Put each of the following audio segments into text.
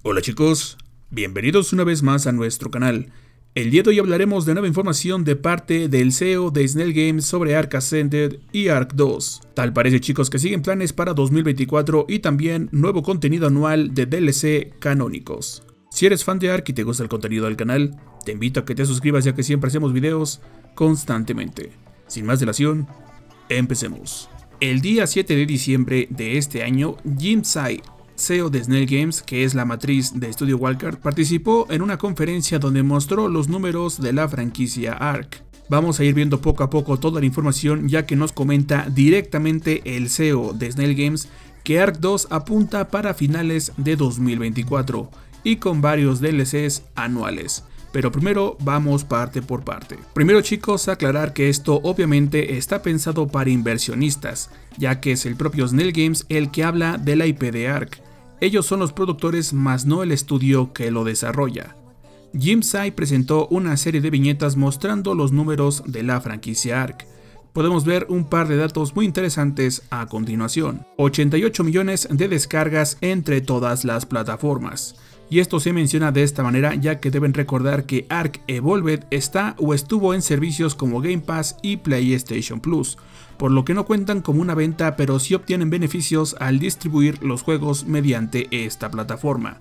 Hola chicos, bienvenidos una vez más a nuestro canal. El día de hoy hablaremos de nueva información de parte del CEO de Snell Games sobre Ark Ascended y Ark 2. Tal parece chicos que siguen planes para 2024 y también nuevo contenido anual de DLC canónicos. Si eres fan de Ark y te gusta el contenido del canal, te invito a que te suscribas ya que siempre hacemos videos constantemente. Sin más dilación, empecemos. El día 7 de diciembre de este año, Jim Tsai, CEO de Snell Games, que es la matriz de Studio Wildcard, participó en una conferencia donde mostró los números de la franquicia Ark. Vamos a ir viendo poco a poco toda la información ya que nos comenta directamente el CEO de Snell Games que Ark 2 apunta para finales de 2024 y con varios DLCs anuales. Pero primero vamos parte por parte. Primero chicos, aclarar que esto obviamente está pensado para inversionistas, ya que es el propio Snell Games el que habla de la IP de Ark. Ellos son los productores más no el estudio que lo desarrolla. Jim Tsai presentó una serie de viñetas mostrando los números de la franquicia Ark. Podemos ver un par de datos muy interesantes a continuación. 88 millones de descargas entre todas las plataformas. Y esto se menciona de esta manera ya que deben recordar que Ark Evolved está o estuvo en servicios como Game Pass y PlayStation Plus, por lo que no cuentan como una venta pero sí obtienen beneficios al distribuir los juegos mediante esta plataforma.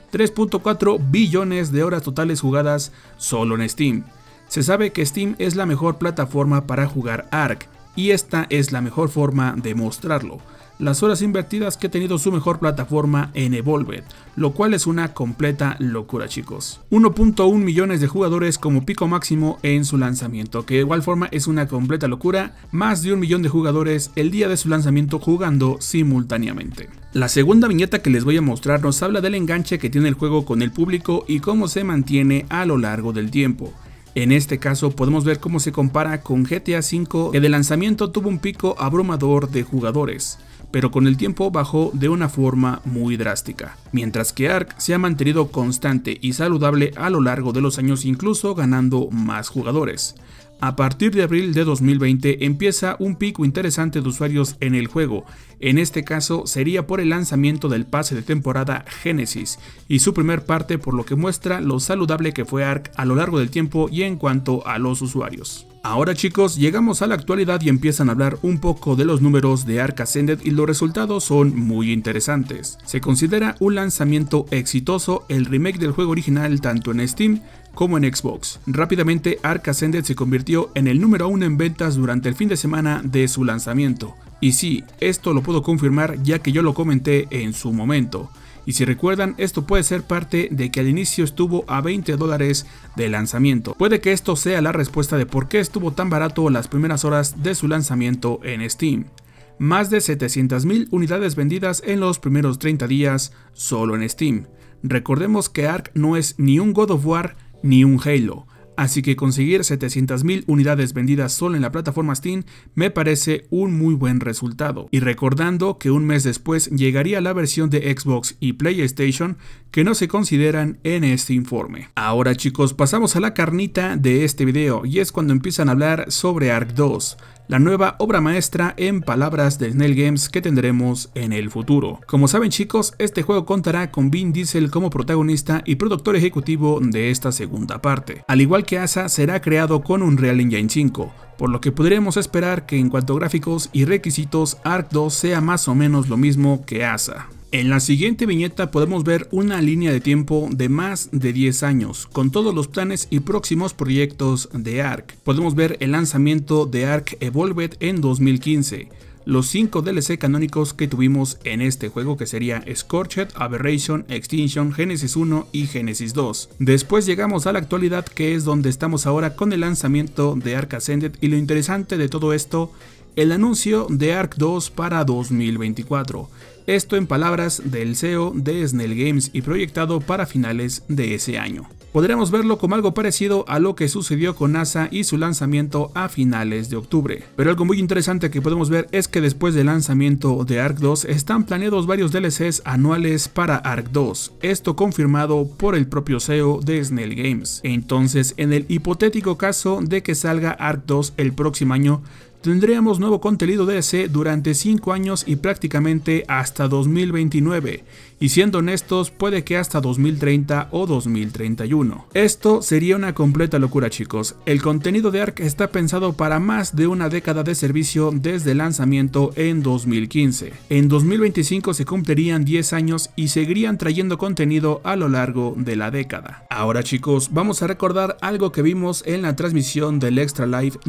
3.4 billones de horas totales jugadas solo en Steam. Se sabe que Steam es la mejor plataforma para jugar Ark y esta es la mejor forma de mostrarlo. Las horas invertidas que ha tenido su mejor plataforma en Evolved, lo cual es una completa locura chicos. 1.1 millones de jugadores como pico máximo en su lanzamiento, que de igual forma es una completa locura, más de 1 millón de jugadores el día de su lanzamiento jugando simultáneamente. La segunda viñeta que les voy a mostrar nos habla del enganche que tiene el juego con el público y cómo se mantiene a lo largo del tiempo. En este caso podemos ver cómo se compara con GTA V, que de lanzamiento tuvo un pico abrumador de jugadores, pero con el tiempo bajó de una forma muy drástica, mientras que Ark se ha mantenido constante y saludable a lo largo de los años, incluso ganando más jugadores. A partir de abril de 2020 empieza un pico interesante de usuarios en el juego, en este caso sería por el lanzamiento del pase de temporada Genesis y su primer parte, por lo que muestra lo saludable que fue Ark a lo largo del tiempo y en cuanto a los usuarios. Ahora chicos, llegamos a la actualidad y empiezan a hablar un poco de los números de Ark Ascended y los resultados son muy interesantes. Se considera un lanzamiento exitoso el remake del juego original tanto en Steam como en Xbox. Rápidamente Ark Ascended se convirtió en el número 1 en ventas durante el fin de semana de su lanzamiento. Y sí, esto lo puedo confirmar ya que yo lo comenté en su momento. Y si recuerdan, esto puede ser parte de que al inicio estuvo a $20 de lanzamiento. Puede que esto sea la respuesta de por qué estuvo tan barato las primeras horas de su lanzamiento en Steam. Más de 700,000 unidades vendidas en los primeros 30 días solo en Steam. Recordemos que Ark no es ni un God of War ni un Halo. Así que conseguir 700,000 unidades vendidas solo en la plataforma Steam me parece un muy buen resultado. Y recordando que un mes después llegaría la versión de Xbox y PlayStation que no se consideran en este informe. Ahora chicos, pasamos a la carnita de este video y es cuando empiezan a hablar sobre Ark 2. La nueva obra maestra en palabras de Snell Games que tendremos en el futuro. Como saben chicos, este juego contará con Vin Diesel como protagonista y productor ejecutivo de esta segunda parte. Al igual que Asa, será creado con Unreal Engine 5, por lo que podremos esperar que en cuanto a gráficos y requisitos, Ark 2 sea más o menos lo mismo que Asa. En la siguiente viñeta podemos ver una línea de tiempo de más de 10 años, con todos los planes y próximos proyectos de Ark. Podemos ver el lanzamiento de Ark Evolved en 2015, los 5 DLC canónicos que tuvimos en este juego, que sería Scorched, Aberration, Extinction, Genesis 1 y Genesis 2. Después llegamos a la actualidad, que es donde estamos ahora con el lanzamiento de Ark Ascended, y lo interesante de todo esto, el anuncio de Ark 2 para 2024. Esto en palabras del CEO de Snell Games y proyectado para finales de ese año. Podríamos verlo como algo parecido a lo que sucedió con NASA y su lanzamiento a finales de octubre. Pero algo muy interesante que podemos ver es que después del lanzamiento de Ark 2 están planeados varios DLCs anuales para Ark 2, esto confirmado por el propio CEO de Snell Games. Entonces, en el hipotético caso de que salga Ark 2 el próximo año, Tendríamos nuevo contenido DLC durante 5 años y prácticamente hasta 2029, y siendo honestos puede que hasta 2030 o 2031. Esto sería una completa locura, chicos. El contenido de Ark está pensado para más de una década de servicio desde el lanzamiento en 2015. En 2025 se cumplirían 10 años y seguirían trayendo contenido a lo largo de la década. Ahora, chicos, vamos a recordar algo que vimos en la transmisión del Extra Life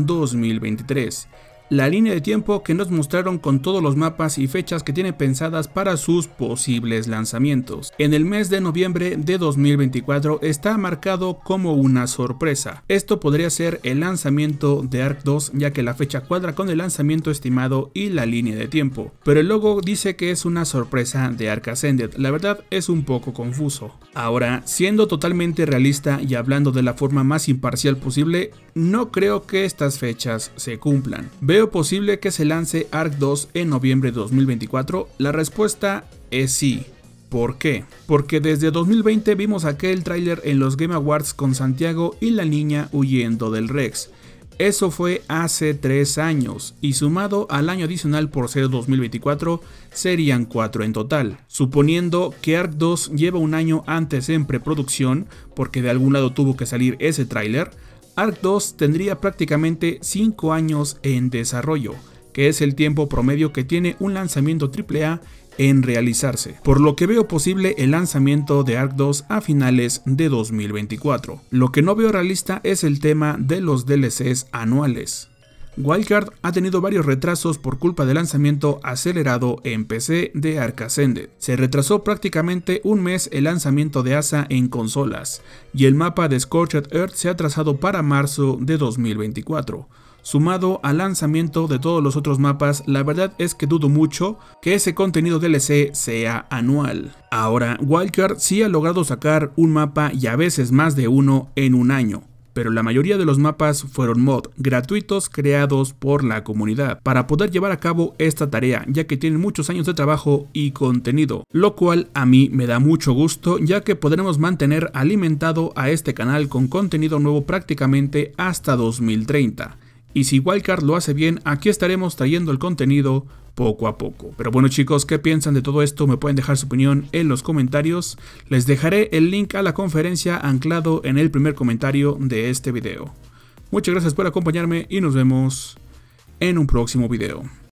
2023. La línea de tiempo que nos mostraron con todos los mapas y fechas que tienen pensadas para sus posibles lanzamientos. En el mes de noviembre de 2024 está marcado como una sorpresa. Esto podría ser el lanzamiento de Ark 2, ya que la fecha cuadra con el lanzamiento estimado y la línea de tiempo, pero el logo dice que es una sorpresa de Ark Ascended. La verdad es un poco confuso. Ahora, siendo totalmente realista y hablando de la forma más imparcial posible, no creo que estas fechas se cumplan. ¿Veo posible que se lance Ark 2 en noviembre de 2024? La respuesta es sí. ¿Por qué? Porque desde 2020 vimos aquel tráiler en los Game Awards con Santiago y la niña huyendo del Rex. Eso fue hace 3 años, y sumado al año adicional por ser 2024, serían 4 en total. Suponiendo que Ark 2 lleva un año antes en preproducción, porque de algún lado tuvo que salir ese tráiler, Ark 2 tendría prácticamente 5 años en desarrollo, que es el tiempo promedio que tiene un lanzamiento AAA en realizarse, por lo que veo posible el lanzamiento de Ark 2 a finales de 2024. Lo que no veo realista es el tema de los DLCs anuales. Wildcard ha tenido varios retrasos por culpa del lanzamiento acelerado en PC de Ark Ascended. Se retrasó prácticamente un mes el lanzamiento de Asa en consolas, y el mapa de Scorched Earth se ha atrasado para marzo de 2024. Sumado al lanzamiento de todos los otros mapas, la verdad es que dudo mucho que ese contenido DLC sea anual. Ahora, Wildcard sí ha logrado sacar un mapa y a veces más de uno en un año, pero la mayoría de los mapas fueron mod gratuitos creados por la comunidad para poder llevar a cabo esta tarea, ya que tienen muchos años de trabajo y contenido, lo cual a mí me da mucho gusto, ya que podremos mantener alimentado a este canal con contenido nuevo prácticamente hasta 2030. Y si Wildcard lo hace bien, aquí estaremos trayendo el contenido poco a poco. Pero bueno, chicos, ¿qué piensan de todo esto? Me pueden dejar su opinión en los comentarios. Les dejaré el link a la conferencia anclado en el primer comentario de este video. Muchas gracias por acompañarme y nos vemos en un próximo video.